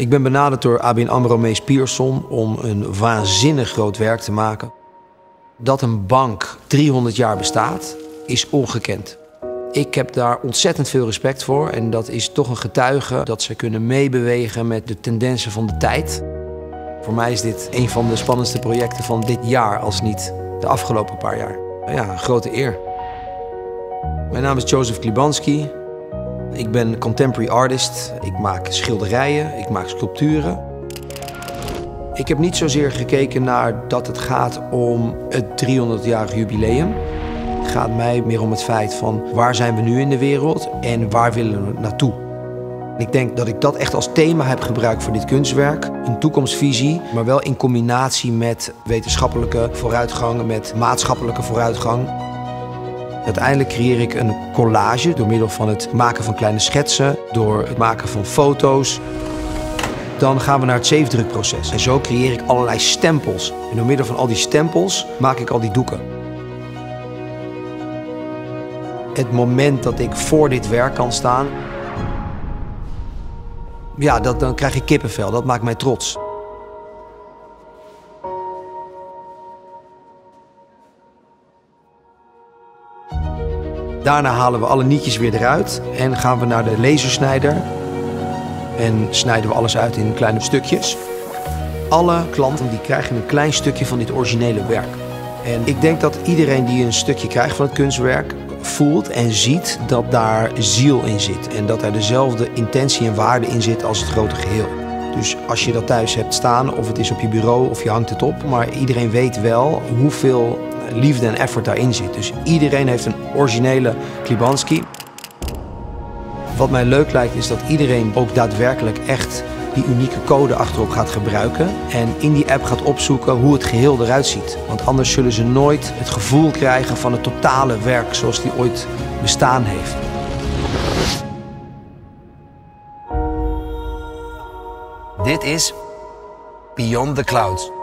Ik ben benaderd door ABN AMRO Mees Pierson om een waanzinnig groot werk te maken. Dat een bank 300 jaar bestaat, is ongekend. Ik heb daar ontzettend veel respect voor en dat is toch een getuige dat ze kunnen meebewegen met de tendensen van de tijd. Voor mij is dit een van de spannendste projecten van dit jaar, als niet de afgelopen paar jaar. Ja, een grote eer. Mijn naam is Joseph Klibanski. Ik ben contemporary artist. Ik maak schilderijen, ik maak sculpturen. Ik heb niet zozeer gekeken naar dat het gaat om het 300-jarig jubileum. Het gaat mij meer om het feit van waar zijn we nu in de wereld en waar willen we naartoe. Ik denk dat ik dat echt als thema heb gebruikt voor dit kunstwerk. Een toekomstvisie, maar wel in combinatie met wetenschappelijke vooruitgang, met maatschappelijke vooruitgang. Uiteindelijk creëer ik een collage door middel van het maken van kleine schetsen, door het maken van foto's. Dan gaan we naar het zeefdrukproces. En zo creëer ik allerlei stempels. En door middel van al die stempels maak ik al die doeken. Het moment dat ik voor dit werk kan staan, ja, dan krijg ik kippenvel. Dat maakt mij trots. Daarna halen we alle nietjes weer eruit en gaan we naar de lasersnijder. En snijden we alles uit in kleine stukjes. Alle klanten die krijgen een klein stukje van dit originele werk. En ik denk dat iedereen die een stukje krijgt van het kunstwerk voelt en ziet dat daar ziel in zit. En dat er dezelfde intentie en waarde in zit als het grote geheel. Dus als je dat thuis hebt staan, of het is op je bureau of je hangt het op, maar iedereen weet wel hoeveel liefde en effort daarin zit. Dus iedereen heeft een originele Klibanski. Wat mij leuk lijkt is dat iedereen ook daadwerkelijk echt die unieke code achterop gaat gebruiken en in die app gaat opzoeken hoe het geheel eruit ziet. Want anders zullen ze nooit het gevoel krijgen van het totale werk zoals die ooit bestaan heeft. Dit is Beyond the Clouds.